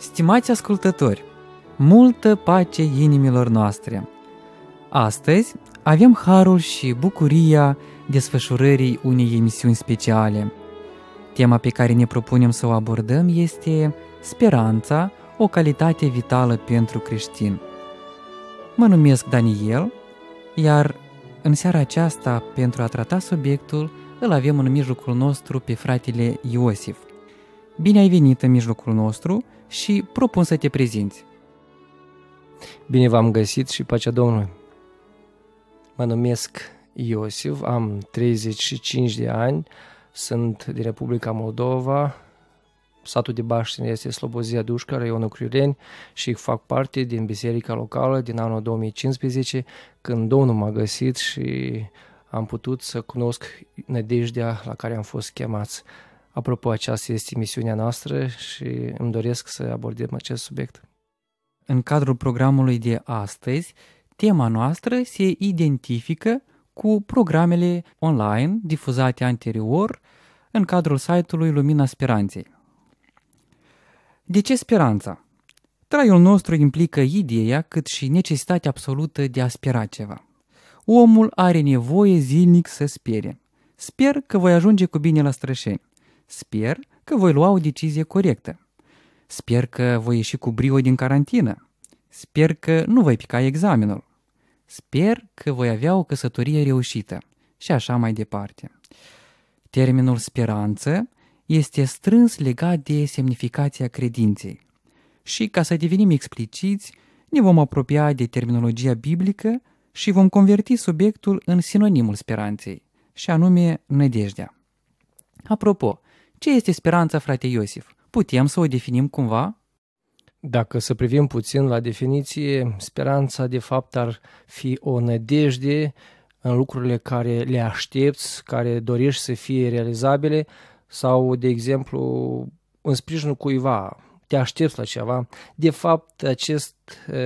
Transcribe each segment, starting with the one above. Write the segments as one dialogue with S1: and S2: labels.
S1: Stimați ascultători, multă pace inimilor noastre! Astăzi avem harul și bucuria desfășurării unei emisiuni speciale. Tema pe care ne propunem să o abordăm este speranța, o calitate vitală pentru creștin. Mă numesc Daniel, iar în seara aceasta, pentru a trata subiectul, îl avem în mijlocul nostru pe fratele Iosif. Bine ai venit în mijlocul nostru și propun să te prezinți.
S2: Bine v-am găsit și pacea Domnului. Mă numesc Iosif, am 35 de ani, sunt din Republica Moldova, satul de Baștin este Slobozia Dușca, raionul Criureni, și fac parte din biserica locală din anul 2015, când Domnul m-a găsit și am putut să cunosc nădejdea la care am fost chemați. Apropo, aceasta este misiunea noastră și îmi doresc să abordăm acest subiect.
S1: În cadrul programului de astăzi, tema noastră se identifică cu programele online difuzate anterior în cadrul site-ului Lumina Speranței. De ce speranța? Traiul nostru implică ideea cât și necesitatea absolută de a spera ceva. Omul are nevoie zilnic să spere. Sper că voi ajunge cu bine la Strășeni. Sper că voi lua o decizie corectă. Sper că voi ieși cu brio din carantină. Sper că nu voi pica examenul. Sper că voi avea o căsătorie reușită. Și așa mai departe. Termenul speranță este strâns legat de semnificația credinței. Și ca să devenim expliciți, ne vom apropia de terminologia biblică și vom converti subiectul în sinonimul speranței, și anume nădejdea. Apropo, ce este speranța, frate Iosif? Putem să o definim cumva?
S2: Dacă să privim puțin la definiție, speranța de fapt ar fi o nădejde în lucrurile care le aștepți, care dorești să fie realizabile, sau, de exemplu, în sprijinul cuiva, te aștepți la ceva. De fapt, acest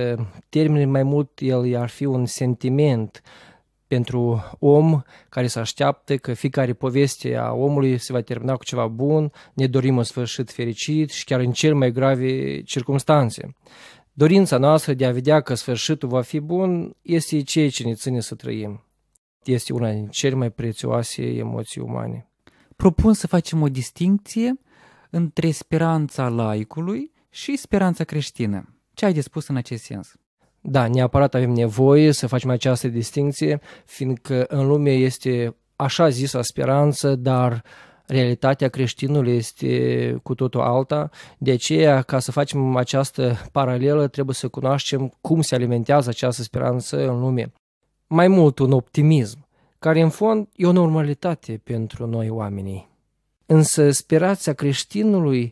S2: termen mai mult el ar fi un sentiment pentru om care se așteaptă că fiecare poveste a omului se va termina cu ceva bun, ne dorim un sfârșit fericit și chiar în cel mai grave circumstanțe. Dorința noastră de a vedea că sfârșitul va fi bun este ceea ce ne ține să trăim. Este una din cele mai prețioase emoții umane.
S1: Propun să facem o distincție între speranța laicului și speranța creștină. Ce ai de spus în acest sens?
S2: Da, neapărat avem nevoie să facem această distincție, fiindcă în lume este așa zisă speranță, dar realitatea creștinului este cu totul alta. De aceea, ca să facem această paralelă, trebuie să cunoaștem cum se alimentează această speranță în lume. Mai mult un optimism, care în fond e o normalitate pentru noi oamenii. Însă sperația creștinului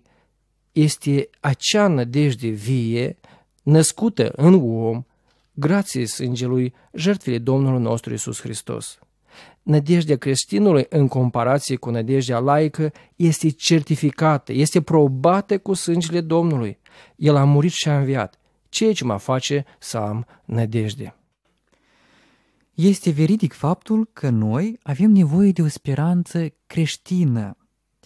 S2: este acea nădejde vie, născută în om, grație sângelui jertfei Domnului nostru Iisus Hristos. Nădejdea creștinului, în comparație cu nădejdea laică, este certificată, este probată cu sângele Domnului. El a murit și a înviat, ceea ce mă face să am nădejde.
S1: Este veridic faptul că noi avem nevoie de o speranță creștină,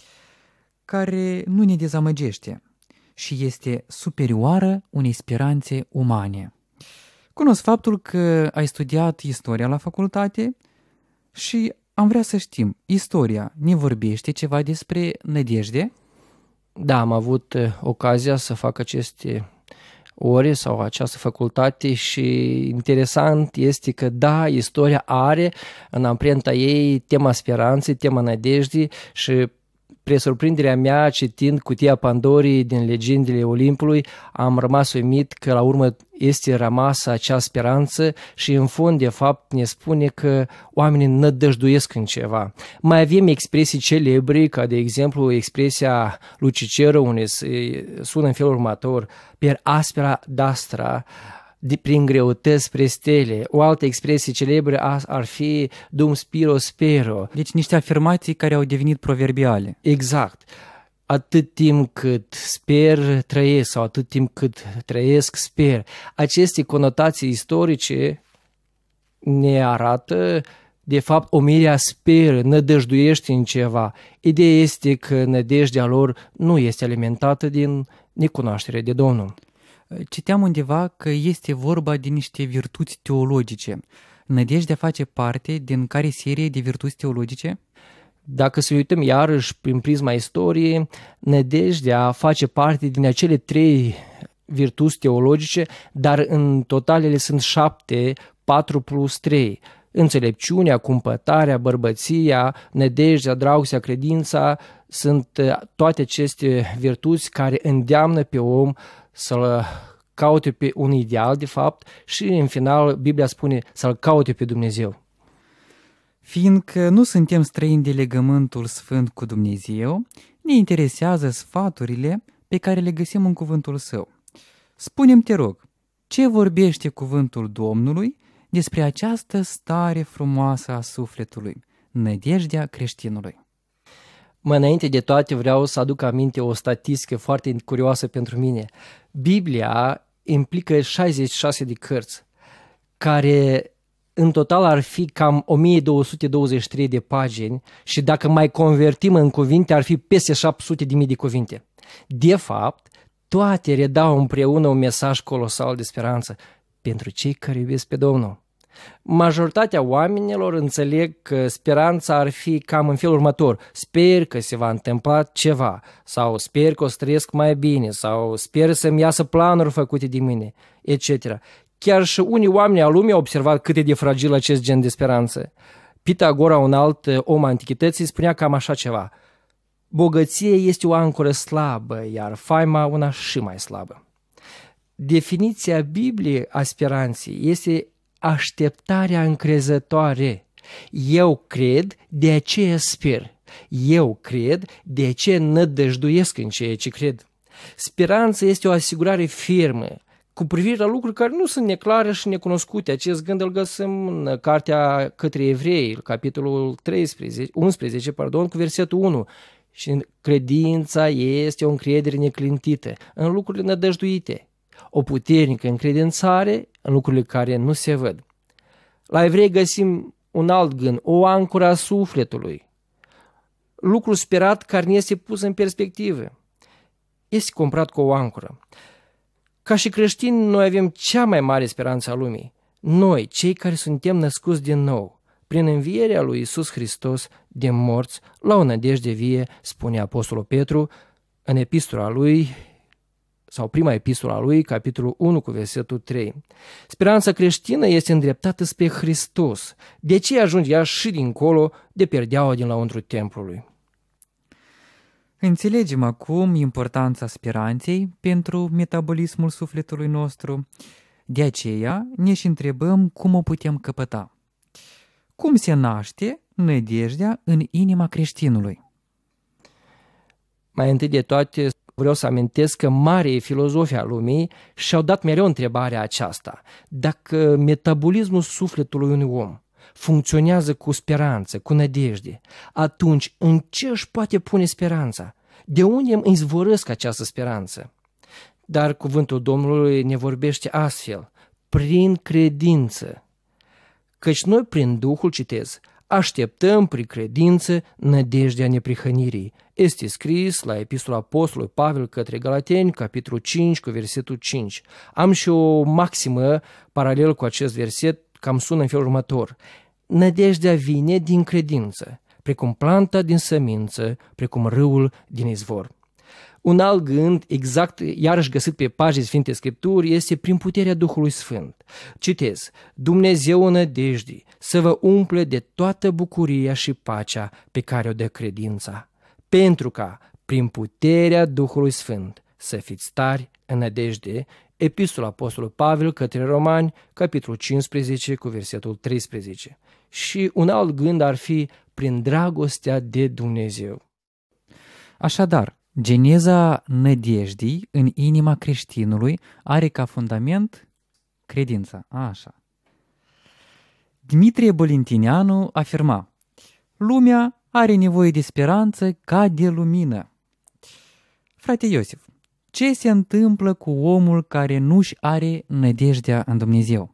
S1: care nu ne dezamăgește și este superioară unei speranțe umane. Cunosc faptul că ai studiat istoria la facultate și am vrea să știm, istoria ne vorbește ceva despre nădejde?
S2: Da, am avut ocazia să fac aceste ore sau această facultate și interesant este că da, istoria are în amprenta ei tema speranței, tema nădejdii și spre surprinderea mea, citind Cutia Pandorii din Legendele Olimpului, am rămas uimit că la urmă este rămasă acea speranță și în fond, de fapt, ne spune că oamenii nădăjduiesc în ceva. Mai avem expresii celebre, ca de exemplu expresia lui Cicero, unde sună în felul următor: per aspera d'astra, prin greutăți spre stele. O altă expresie celebră ar fi dum spiro spero.
S1: Deci niște afirmații care au devenit proverbiale.
S2: Exact. Atât timp cât sper, trăiesc, sau atât timp cât trăiesc, sper. Aceste conotații istorice ne arată, de fapt, omenirea speră, nădăjduiește în ceva. Ideea este că nădejdea lor nu este alimentată din necunoaștere de Domnul.
S1: Citeam undeva că este vorba de niște virtuți teologice. Nădejdea face parte din care serie de virtuți teologice?
S2: Dacă să uităm iarăși prin prisma istoriei, nădejdea face parte din acele 3 virtuți teologice, dar în total ele sunt 7, 4 plus 3. Înțelepciunea, cumpătarea, bărbăția, nădejdea, dragostea, credința sunt toate aceste virtuți care îndeamnă pe om să-l caute pe un ideal, de fapt, și în final Biblia spune să-l caute pe Dumnezeu.
S1: Fiindcă nu suntem străini de legământul sfânt cu Dumnezeu, ne interesează sfaturile pe care le găsim în cuvântul Său. Spune-mi, te rog, ce vorbește cuvântul Domnului despre această stare frumoasă a sufletului, nădejdea creștinului?
S2: Înainte de toate vreau să aduc aminte o statistică foarte curioasă pentru mine. Biblia implică 66 de cărți, care în total ar fi cam 1223 de pagini și dacă mai convertim în cuvinte ar fi peste 700.000 de cuvinte. De fapt, toate redau împreună un mesaj colosal de speranță pentru cei care iubesc pe Domnul. Majoritatea oamenilor înțeleg că speranța ar fi cam în felul următor: sper că se va întâmpla ceva, sau sper că o să trăiesc mai bine, sau sper să-mi iasă planuri făcute de mine, etc. Chiar și unii oameni al lumii au observat cât e de fragil acest gen de speranță. Pitagora, un alt om antichității, spunea cam așa ceva: bogăție este o ancoră slabă, iar faima una și mai slabă. Definiția Bibliei a speranței este așteptarea încrezătoare. Eu cred, de aceea sper. Eu cred, de aceea nădăjduiesc în ceea ce cred. Speranța este o asigurare firmă cu privire la lucruri care nu sunt neclare și necunoscute. Acest gând îl găsim în Cartea către Evrei, capitolul 11, cu versetul 1. Și credința este o încredere neclintită în lucrurile nădăjduite, o puternică încredințare în lucrurile care nu se văd. La Evrei găsim un alt gând, o ancoră a sufletului, lucru sperat care ne este pus în perspectivă. Este comparat cu o ancoră. Ca și creștini, noi avem cea mai mare speranță a lumii. Noi, cei care suntem născuți din nou, prin învierea lui Iisus Hristos din morți, la o nădejde vie, spune Apostolul Petru în epistola lui, sau prima epistola a lui, capitolul 1 cu versetul 3. Speranța creștină este îndreptată spre Hristos. De ce ajunge ea și dincolo de perdeaua din lăuntru templului?
S1: Înțelegem acum importanța speranței pentru metabolismul sufletului nostru. De aceea ne și întrebăm cum o putem căpăta. Cum se naște nădejdea în inima creștinului?
S2: Mai întâi de toate, vreau să amintesc că marii filozofi al lumii și-au dat mereu întrebarea aceasta: dacă metabolismul sufletului unui om funcționează cu speranță, cu nădejde, atunci în ce își poate pune speranța? De unde îmi izvorăsc această speranță? Dar cuvântul Domnului ne vorbește astfel: prin credință. Căci noi prin Duhul, citez, așteptăm prin credință nădejdea neprihănirii. Este scris la epistola Apostolului Pavel către Galateni, capitolul 5, cu versetul 5. Am și o maximă paralel cu acest verset, cam sună în felul următor: nădejdea vine din credință, precum planta din sămință, precum râul din izvor. Un alt gând, exact iarăși găsit pe pagini Sfinte Scripturi, este prin puterea Duhului Sfânt. Citez: Dumnezeu în nădejdii să vă umple de toată bucuria și pacea pe care o dă credința, pentru ca, prin puterea Duhului Sfânt, să fiți tari în nădejde. Epistola Apostolului Pavel către Romani, capitolul 15, cu versetul 13. Și un alt gând ar fi prin dragostea de Dumnezeu.
S1: Așadar, geneza nădejdii în inima creștinului are ca fundament credința. Așa. Dimitrie Bălintineanu afirma: lumea are nevoie de speranță ca de lumină. Frate Iosif, ce se întâmplă cu omul care nu-și are nădejdea în Dumnezeu?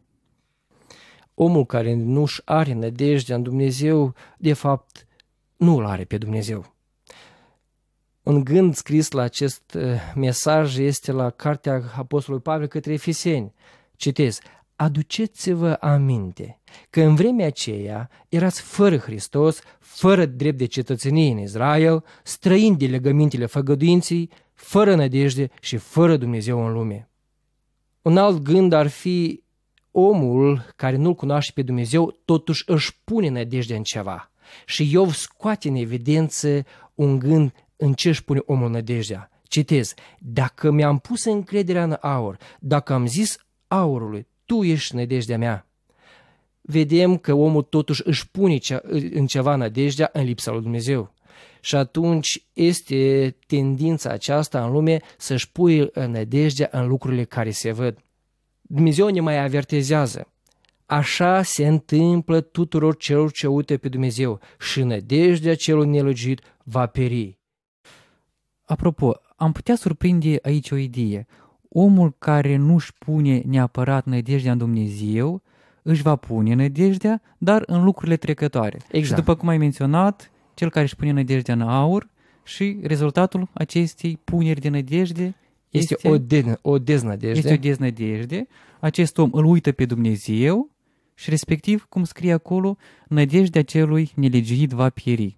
S2: Omul care nu-și are nădejdea în Dumnezeu, de fapt, nu-L are pe Dumnezeu. Un gând scris la acest mesaj este la cartea Apostolului Pavel către Efeseni. Citez: aduceți-vă aminte că în vremea aceea erați fără Hristos, fără drept de cetățenie în Israel, străini de legămintele făgăduinței, fără nădejde și fără Dumnezeu în lume. Un alt gând ar fi: omul care nu-L cunoaște pe Dumnezeu totuși își pune nădejdea în ceva. Și Iov scoate în evidență un gând în ce își pune omul nădejdea. Citez: dacă mi-am pus încrederea în aur, dacă am zis aurului, tu ești nădejdea mea. Vedem că omul totuși își pune în ceva nădejdea în lipsa lui Dumnezeu. Și atunci este tendința aceasta în lume să-și pui nădejdea în lucrurile care se văd. Dumnezeu ne mai avertizează: așa se întâmplă tuturor celor ce uită pe Dumnezeu și nădejdea celor nelăgit va peri.
S1: Apropo, am putea surprinde aici o idee. Omul care nu-și pune neapărat nădejdea în Dumnezeu, își va pune nădejdea, dar în lucrurile trecătoare.
S2: Exact.
S1: Și după cum ai menționat, cel care își pune nădejdea în aur și rezultatul acestei puneri de nădejde
S2: este o deznădejde.
S1: Este o deznădejde. Acest om îl uită pe Dumnezeu și respectiv, cum scrie acolo, nădejdea celui nelegiuit va pieri.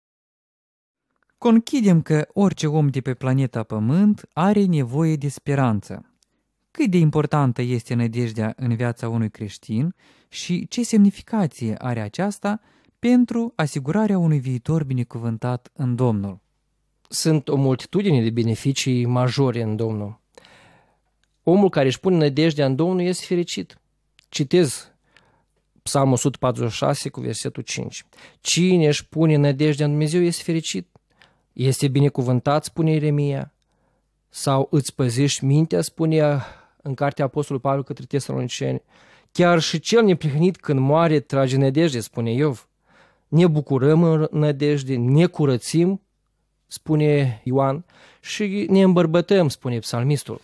S1: Conchidem că orice om de pe planeta Pământ are nevoie de speranță. Cât de importantă este nădejdea în viața unui creștin și ce semnificație are aceasta pentru asigurarea unui viitor binecuvântat în Domnul?
S2: Sunt o multitudine de beneficii majore în Domnul. Omul care își pune nădejdea în Domnul este fericit. Citez Psalmul 146 cu versetul 5. Cine își pune nădejdea în Dumnezeu este fericit. Este binecuvântat, spune Ieremia. Sau îți păzești mintea, spune în cartea Apostolului Pavel către Tesaloniceni. Chiar și cel neprihănit când moare trage nădejde, spune Iov. Ne bucurăm în nădejde, ne curățim, spune Ioan, și ne îmbărbătăm, spune psalmistul.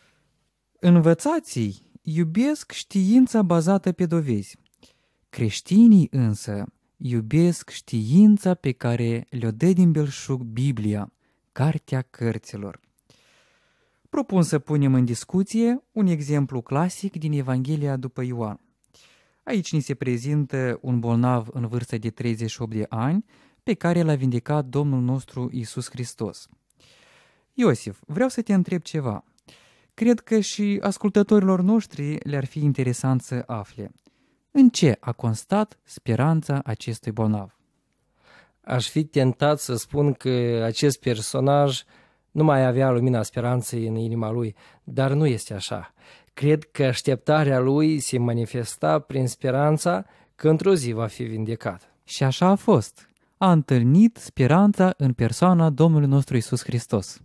S1: Învățații iubesc știința bazată pe dovezi. Creștinii însă iubesc știința pe care le-o dă din belșug Biblia, Cartea Cărților. Propun să punem în discuție un exemplu clasic din Evanghelia după Ioan. Aici ni se prezintă un bolnav în vârstă de 38 de ani pe care l-a vindecat Domnul nostru Iisus Hristos. Iosif, vreau să te întreb ceva. Cred că și ascultătorilor noștri le-ar fi interesant să afle. În ce a constat speranța acestui bolnav?
S2: Aș fi tentat să spun că acest personaj nu mai avea lumina speranței în inima lui, dar nu este așa. Cred că așteptarea lui se manifesta prin speranța că într-o zi va fi vindecat.
S1: Și așa a fost. A întâlnit speranța în persoana Domnului nostru Iisus Hristos.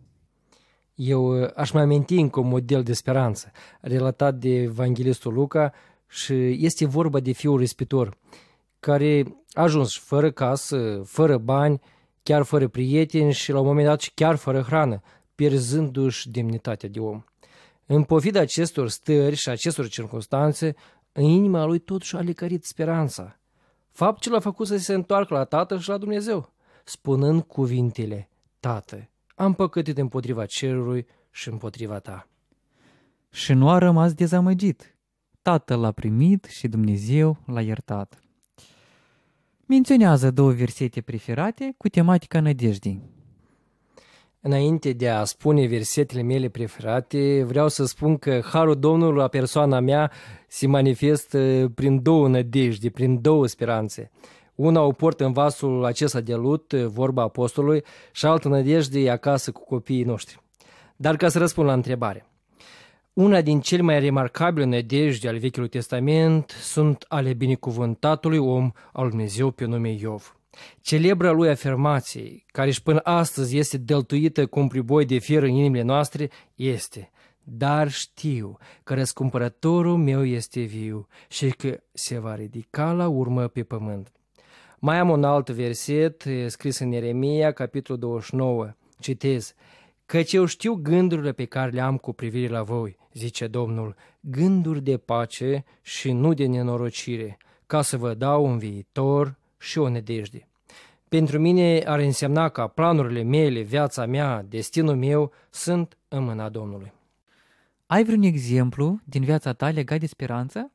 S2: Eu aș mai aminti încă un model de speranță, relatat de evanghelistul Luca, și este vorba de fiul răspitor, care a ajuns fără casă, fără bani, chiar fără prieteni și la un moment dat și chiar fără hrană, pierzându-și demnitatea de om. În pofida acestor stări și acestor circunstanțe, în inima lui totuși a licărit speranța. Faptul l-a făcut să se întoarcă la Tatăl și la Dumnezeu, spunând cuvintele: Tată, am păcătit împotriva cerului și împotriva ta.
S1: Și nu a rămas dezamăgit. Tatăl l-a primit și Dumnezeu l-a iertat. Menționează 2 versete preferate cu tematica nădejdii.
S2: Înainte de a spune versetele mele preferate, vreau să spun că harul Domnului la persoana mea se manifestă prin 2 nădejde, prin 2 speranțe. Una o port în vasul acesta de lut, vorba apostolului, și altă nădejde e acasă cu copiii noștri. Dar ca să răspund la întrebare, una din cele mai remarcabile nădejde ale Vechiului Testament sunt ale binecuvântatului om al Dumnezeu pe nume Iov. Celebra lui afirmație, care și până astăzi este dăltuită cu un priboi de fier în inimile noastre, este: dar știu că răscumpărătorul meu este viu și că se va ridica la urmă pe pământ. Mai am un alt verset scris în Ieremia, capitolul 29. Citez: căci eu știu gândurile pe care le am cu privire la voi, zice Domnul, gânduri de pace și nu de nenorocire, ca să vă dau un viitor și o nădejde. Pentru mine ar însemna că planurile mele, viața mea, destinul meu sunt în mâna Domnului.
S1: Ai vreun exemplu din viața ta legat de speranță?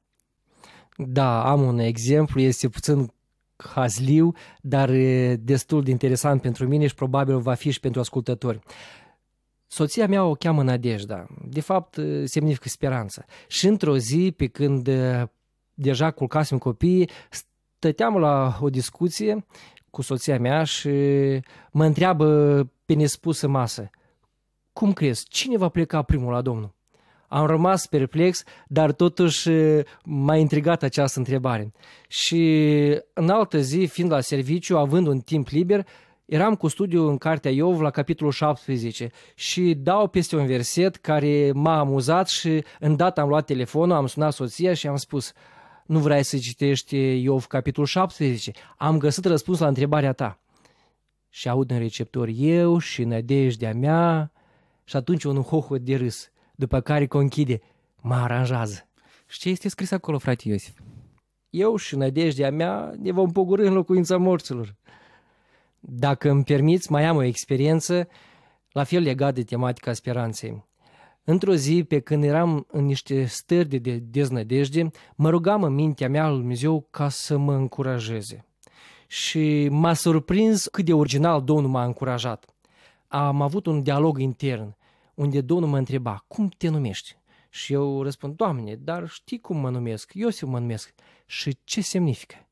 S2: Da, am un exemplu, este puțin hazliu, dar destul de interesant pentru mine și probabil va fi și pentru ascultători. Soția mea o cheamă Nadejda, de fapt semnifică speranță. Și într-o zi, pe când deja culcasem copiii, stăteam la o discuție cu soția mea și mă întreabă pe nespusă masă: cum crezi, cine va pleca primul la Domnul? Am rămas perplex, dar totuși m-a intrigat această întrebare. Și în altă zi, fiind la serviciu, având un timp liber, eram cu studiu în cartea Iov la capitolul 17 și dau peste un verset care m-a amuzat și îndată am luat telefonul, am sunat soția și am spus: nu vrei să citești Iov capitolul 17? Am găsit răspuns la întrebarea ta. Și aud în receptor: eu și nădejdea mea, și atunci un hohot de râs, după care conchide: mă aranjează.
S1: Și ce este scris acolo, frate Iosif?
S2: Eu și nădejdea mea ne vom pogorî în locuința morților. Dacă îmi permiți, mai am o experiență la fel legată de tematica speranței. Într-o zi, pe când eram în niște stări de deznădejde, mă rugam în mintea mea lui Dumnezeu ca să mă încurajeze. Și m-a surprins cât de original Domnul m-a încurajat. Am avut un dialog intern, unde Domnul mă întreba: cum te numești? Și eu răspund: Doamne, dar știi cum mă numesc? Iosif mă numesc. Și ce semnifică?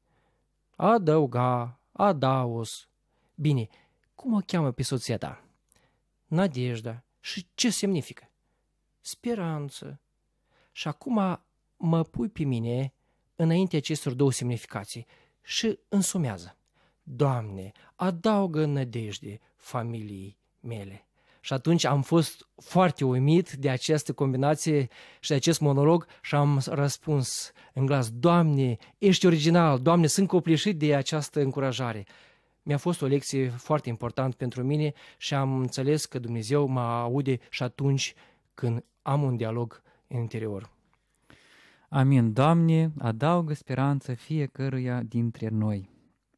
S2: Adăuga, adaos. Bine, cum o cheamă pe soția ta? Nadejda. Și ce semnifică? Speranță. Și acum mă pui pe mine înainte acestor două semnificații și însumează: Doamne, adaugă nădejde familiei mele. Și atunci am fost foarte uimit de această combinație și de acest monolog și am răspuns în glas: Doamne, ești original, Doamne, sunt copleșit de această încurajare. Mi-a fost o lecție foarte importantă pentru mine și am înțeles că Dumnezeu mă aude și atunci când am un dialog în interior.
S1: Amin. Doamne, adaugă speranță fiecăruia dintre noi.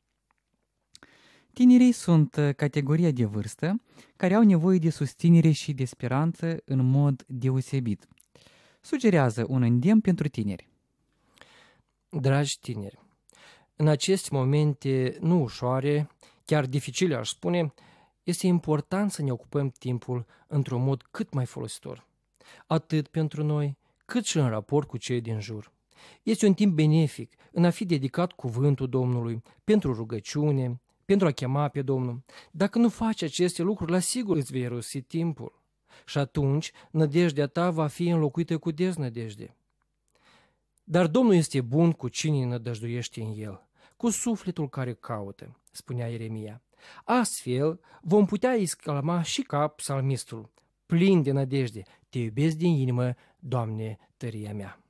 S1: Tinerii sunt categoria de vârstă care au nevoie de susținere și de speranță în mod deosebit. Sugerează un îndemn pentru tineri.
S2: Dragi tineri, în aceste momente nu ușoare, chiar dificile aș spune, este important să ne ocupăm timpul într-un mod cât mai folositor, atât pentru noi, cât și în raport cu cei din jur. Este un timp benefic în a fi dedicat cuvântul Domnului, pentru rugăciune, pentru a chema pe Domnul. Dacă nu faci aceste lucruri, la sigur îți vei irosi timpul. Și atunci nădejdea ta va fi înlocuită cu deznădejde. Dar Domnul este bun cu cine nădăjduiește în El, cu sufletul care caută, spunea Ieremia. Astfel vom putea exclama și ca psalmistul: plin de nădejde, te iubesc din inimă, Doamne, tăria mea.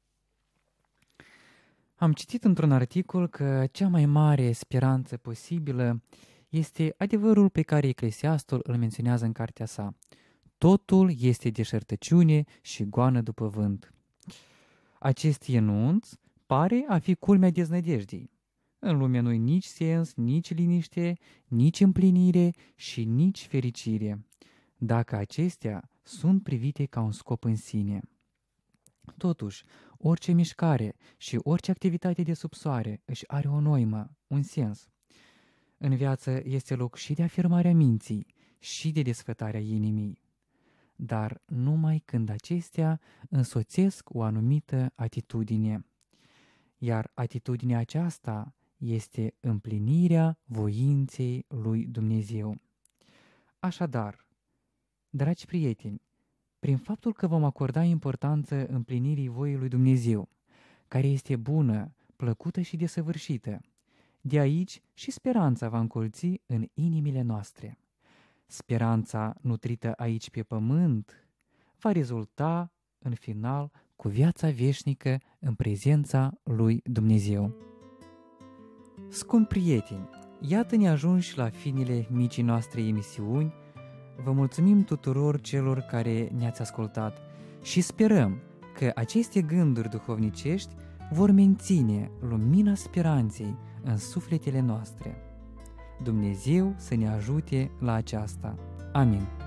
S1: Am citit într-un articol că cea mai mare speranță posibilă este adevărul pe care Eclesiastul îl menționează în cartea sa: totul este deșertăciune și goană după vânt. Acest enunț pare a fi culmea deznădejdii. În lume nu-i nici sens, nici liniște, nici împlinire și nici fericire, dacă acestea sunt privite ca un scop în sine. Totuși, orice mișcare și orice activitate de sub soare își are o noimă, un sens. În viață este loc și de afirmarea minții și de desfătarea inimii, dar numai când acestea însoțesc o anumită atitudine. Iar atitudinea aceasta este împlinirea voinței lui Dumnezeu. Așadar, dragi prieteni, prin faptul că vom acorda importanță împlinirii voii lui Dumnezeu, care este bună, plăcută și desăvârșită, de aici și speranța va încolți în inimile noastre. Speranța nutrită aici pe pământ va rezulta în final cu viața veșnică în prezența lui Dumnezeu. Scumpi prieteni, iată-ne ajunși la finele micii noastre emisiuni. Vă mulțumim tuturor celor care ne-ați ascultat și sperăm că aceste gânduri duhovnicești vor menține lumina speranței în sufletele noastre. Dumnezeu să ne ajute la aceasta. Amin.